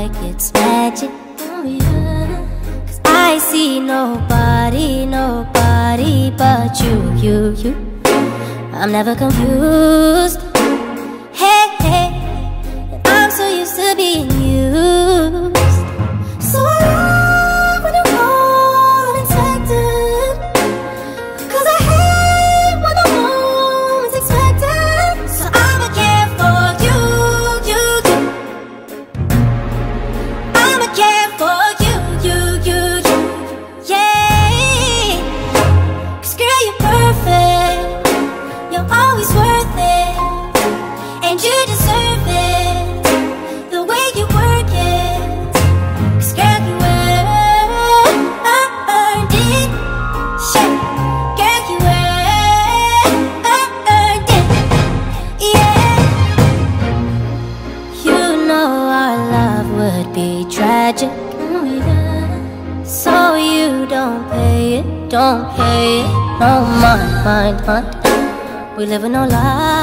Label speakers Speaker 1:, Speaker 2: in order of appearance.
Speaker 1: like it's magic. Cause I see nobody, nobody but you. I'm never confused. Hey, hey, and I'm so used to being used. So I love when you call unexpected, cause I hate when the moment's expected. So I'ma care for you. I'ma care for you, yeah. Cause girl, you're perfect, you're always worth it, and you deserve it, the way you work it. Cause girl, you earned it, shit. Girl, you earned it, yeah. You know our love would be tragic, so you don't pay it, no mind. We live in no lie.